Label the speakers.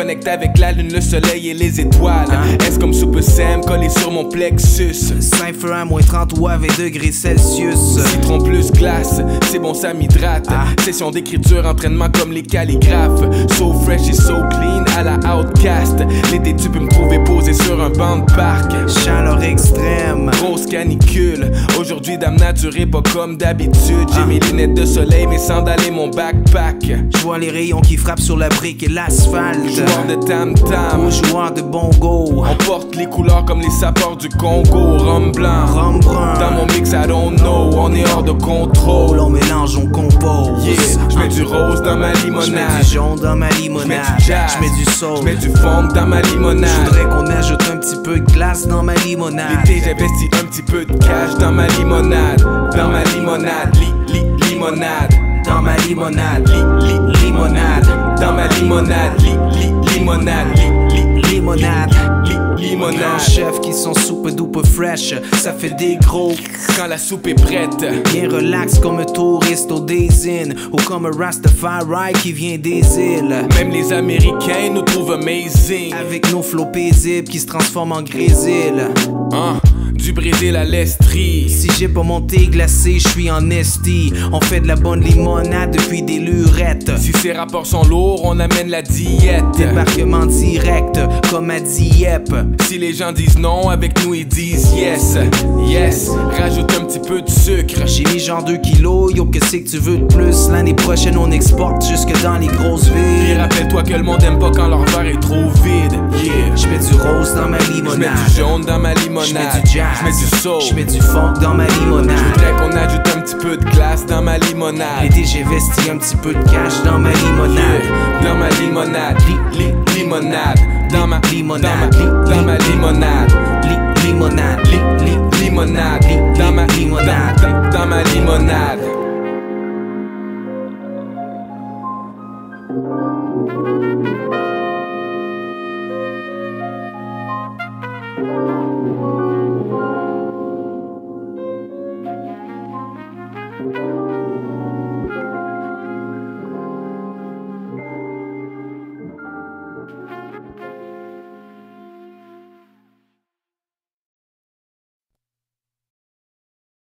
Speaker 1: connecte avec la lune, le soleil et les étoiles. Est-ce comme Super Sam collé sur mon plexus?
Speaker 2: Cypher à moins 30 ou à 20 degrés Celsius.
Speaker 1: Citron plus glace, c'est bon ça m'hydrate. Session d'écriture, entraînement comme les calligraphes. So fresh et so clean à la Outcast. L'été tu peux me trouver posé sur un banc de parc.
Speaker 2: Chaleur extrême,
Speaker 1: grosse canicule. Aujourd'hui dame nature et pas comme d'habitude. J'ai mes lunettes de soleil, mes sandales et mon backpack.
Speaker 2: Je vois les rayons qui frappent sur la brique et l'asphalte.
Speaker 1: Joueur de tam-tam,
Speaker 2: joueur de bongo.
Speaker 1: on porte les couleurs comme les sapeurs du Congo. Rhum blanc,
Speaker 2: rhum brun,
Speaker 1: dans mon mix I don't know. On est hors de contrôle,
Speaker 2: on mélange, on compose.
Speaker 1: Yeah, j'mets du rose dans ma limonade,
Speaker 2: j'mets du jaune dans ma limonade, j'mets du soul,
Speaker 1: j'mets du funk dans ma limonade.
Speaker 2: J'voudrais qu'on ajoute un petit peu de glace dans ma limonade.
Speaker 1: L'été j'investis un petit peu de cash dans ma limonade. Dans ma limonade, limonade. Dans ma limonade, limonade. Dans ma limonade, limonade.
Speaker 2: Limonade,
Speaker 1: limonade.
Speaker 2: Grand chef qui sont soupe doupe fresh, ça fait des gros.
Speaker 1: Quand la soupe est prête,
Speaker 2: bien relax comme un touriste au Days-In, ou comme un Rastafari qui vient des îles.
Speaker 1: Même les Américains nous trouvent amazing,
Speaker 2: avec nos flots paisibles qui se transforment en grésil.
Speaker 1: Du Brésil à l'Estrie.
Speaker 2: Si j'ai pas mon thé glacé, je suis en esti. On fait de la bonne limonade depuis des lurettes.
Speaker 1: Si ces rapports sont lourds, on amène la diète.
Speaker 2: Débarquement direct, comme à Dieppe.
Speaker 1: Si les gens disent non, avec nous ils disent yes. Yes, rajoute un petit peu de sucre.
Speaker 2: J'ai mis genre 2 kilos, yo que c'est que tu veux de plus. L'année prochaine on exporte jusque dans les grosses villes.
Speaker 1: Et rappelle-toi que le monde aime pas quand leur verre est trop vide. Yeah,
Speaker 2: j'mets du rose dans ma limonade,
Speaker 1: j'mets du jaune dans ma limonade,
Speaker 2: j'mets du jazz,
Speaker 1: j'mets du soul,
Speaker 2: j'mets du funk dans ma limonade.
Speaker 1: J'voudrais qu'on ajoute un petit peu de glace dans ma limonade.
Speaker 2: L'été j'ai investi un petit peu de cash dans ma limonade.
Speaker 1: Dans ma limonade, limonade. Dans ma
Speaker 2: limonade,
Speaker 1: dans ma limonade,
Speaker 2: limonade,
Speaker 1: limonade. Dans ma
Speaker 2: limonade.